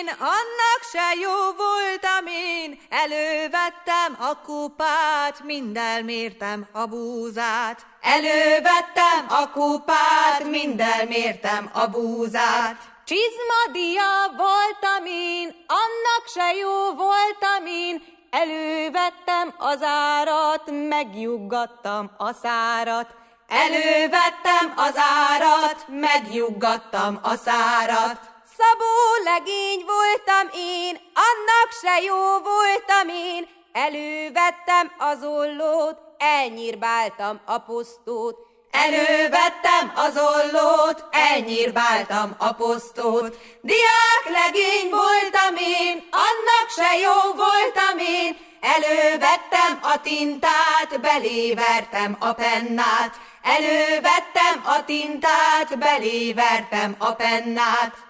annak se jó voltam én, elővettem a kupát, mind elmértem a búzát. Elővettem a kupát, mind elmértem a búzát. Csizmadia voltam én, annak se jó voltam én, elővettem az árat, megjuggattam a szárat. Elővettem az árat, megjuggattam a szárat. Szabó legény voltam én, annak se jó voltam én, elővettem az ollót, elnyírbáltam a posztót. Elővettem az ollót, elnyírbáltam a posztót. Diák legény voltam én, annak se jó voltam én, elővettem a tintát, belévertem a pennát. Elővettem a tintát, belévertem a pennát.